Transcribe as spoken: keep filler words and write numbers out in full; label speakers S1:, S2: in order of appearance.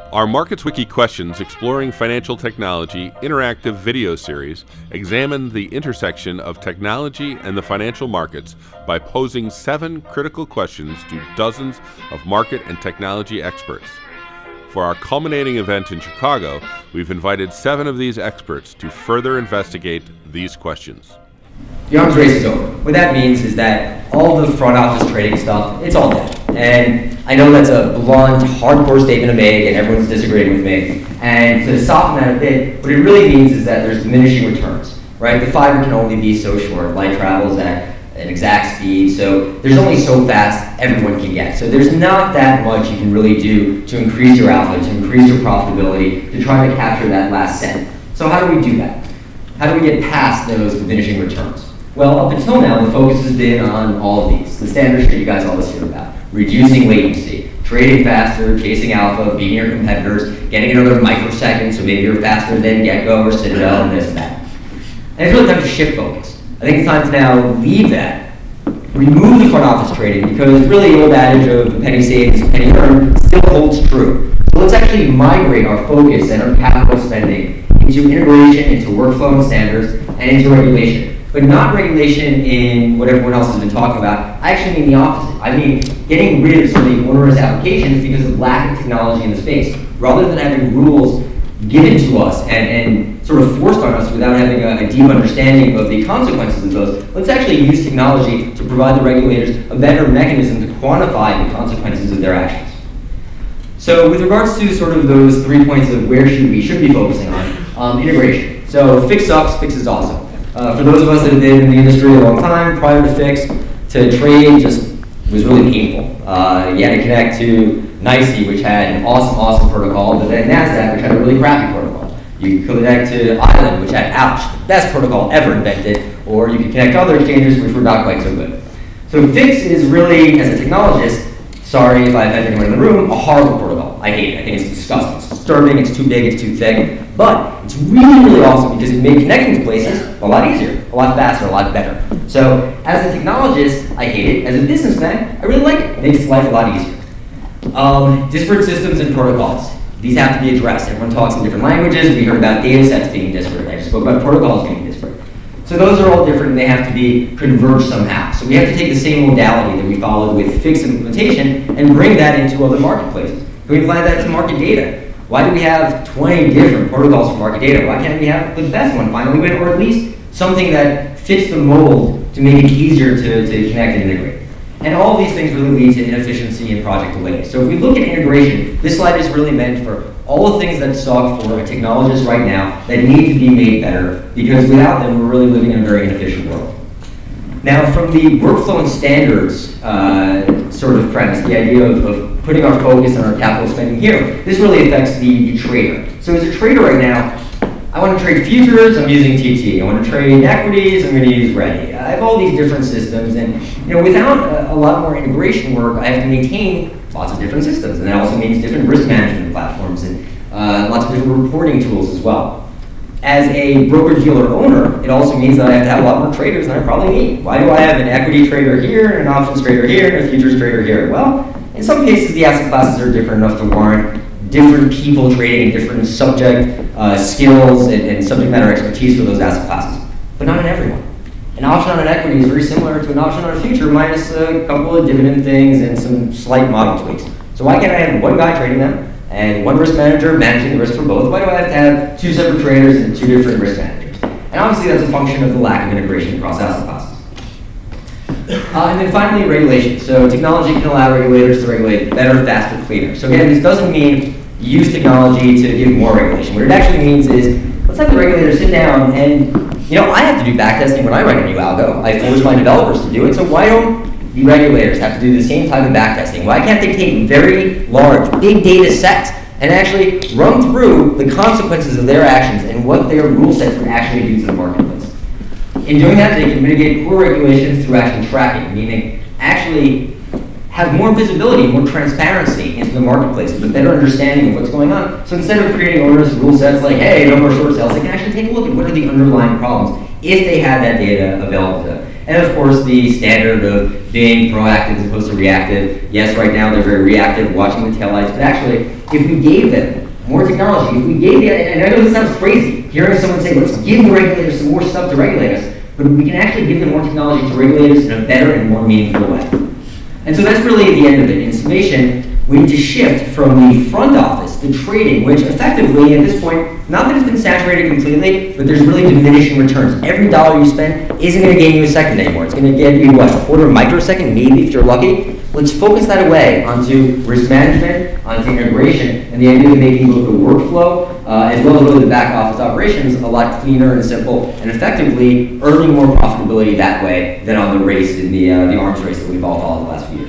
S1: Our MarketsWiki Questions Exploring Financial Technology interactive video series examined the intersection of technology and the financial markets by posing seven critical questions to dozens of market and technology experts. For our culminating event in Chicago, we've invited seven of these experts to further investigate these questions.
S2: The arms race is over. What that means is that all the front office trading stuff, it's all dead. And I know that's a blunt, hardcore statement to make, and everyone's disagreeing with me. And to soften that a bit, what it really means is that there's diminishing returns, right? The fiber can only be so short. Light travels at an exact speed, so there's only so fast everyone can get. So there's not that much you can really do to increase your alpha, to increase your profitability, to try to capture that last cent. So how do we do that? How do we get past those diminishing returns? Well, up until now, the focus has been on all of these, the standard shit you guys always hear about. Reducing latency, trading faster, chasing alpha, beating your competitors, getting another microsecond, so maybe you're faster than Get-Go or Citadel and this and that. And it's really time to shift focus. I think it's time to now leave that, remove the front office trading, because really the old adage of penny saved is penny earned still holds true. So let's actually migrate our focus and our capital spending into integration, into workflow and standards, and into regulation. But not regulation in what everyone else has been talking about. I actually mean the opposite. I mean getting rid of some of the onerous applications because of lack of technology in the space. Rather than having rules given to us and, and sort of forced on us without having a, a deep understanding of the consequences of those, let's actually use technology to provide the regulators a better mechanism to quantify the consequences of their actions. So with regards to sort of those three points of where should we should be focusing on, um, integration. So fix sucks, fix is awesome. Uh, for those of us that have been in the industry a long time, prior to Fix, to trade just was really painful. Uh, you had to connect to NYSE, which had an awesome, awesome protocol, but then NASDAQ, which had a really crappy protocol. You could connect to Island, which had, ouch, the best protocol ever invented, or you could connect to other exchanges, which were not quite so good. So Fix is really, as a technologist, sorry if I offend anyone in the room, a horrible protocol. I hate it. I think it's disgusting. It's disturbing, it's too big, it's too thick. But it's really, really awesome because it made connecting to places a lot easier, a lot faster, a lot better. So as a technologist, I hate it. As a businessman, I really like it. It makes life a lot easier. Um, disparate systems and protocols. These have to be addressed. Everyone talks in different languages. We heard about data sets being disparate. I just spoke about protocols being disparate. So those are all different and they have to be converged somehow. So we have to take the same modality that we followed with Fix implementation and bring that into other marketplaces. Can we apply that to market data? Why do we have twenty different protocols for market data? Why can't we have the best one finally win, or at least something that fits the mold to make it easier to, to connect and integrate? And all of these things really lead to inefficiency and project delays. So if we look at integration, this slide is really meant for all the things that suck for a technologist right now that need to be made better, because without them, we're really living in a very inefficient world. Now, from the workflow and standards uh, sort of premise, the idea of, of putting our focus on our capital spending here, this really affects the, the trader. So as a trader right now, I want to trade futures, I'm using T T. I want to trade equities, I'm going to use Ready. I have all these different systems, and you know, without a, a lot more integration work, I have to maintain lots of different systems, and that also means different risk management platforms and uh, lots of different reporting tools as well. As a broker-dealer owner, it also means that I have to have a lot more traders than I probably need. Why do I have an equity trader here, an options trader here, and a futures trader here? Well, in some cases, the asset classes are different enough to warrant different people trading in different subject uh, skills and, and subject matter expertise for those asset classes, but not in everyone. An option on an equity is very similar to an option on a future, minus a couple of dividend things and some slight model tweaks. So why can't I have one guy trading them and one risk manager managing the risk for both? Why do I have to have two separate traders and two different risk managers? And obviously that's a function of the lack of integration across asset classes. Uh, and then finally, regulation. So technology can allow regulators to regulate better, faster, cleaner. So again, this doesn't mean use technology to give more regulation. What it actually means is, let's have the regulators sit down and, you know, I have to do backtesting when I write a new algo. I force my developers to do it, so why don't the regulators have to do the same type of backtesting? Why can't they take very large, big data sets and actually run through the consequences of their actions and what their rule sets would actually do to the marketplace? In doing that, they can mitigate poor regulations through action tracking, meaning actually have more visibility, more transparency into the marketplace with a better understanding of what's going on. So instead of creating onerous rule sets like, hey, no more short sales, they can actually take a look at what are the underlying problems if they had that data available to them. And of course, the standard of being proactive as opposed to reactive. Yes, right now they're very reactive, watching the taillights, but actually, if we gave them more technology, if we gave the, and I know this sounds crazy, hearing someone say, let's give the regulators some more stuff to regulate us, but we can actually give them more technology to regulate us in a better and more meaningful way. And so that's really the end of it. In summation, we need to shift from the front office, the trading, which effectively at this point, not that it's been saturated completely, but there's really diminishing returns. Every dollar you spend isn't going to gain you a second anymore. It's going to give you, what, a quarter microsecond, maybe if you're lucky. Let's focus that away onto risk management, onto integration, and the idea of making both the workflow uh, as well as really the back office operations a lot cleaner and simple, and effectively earning more profitability that way than on the race in the, uh, the arms race that we've all followed the last few years.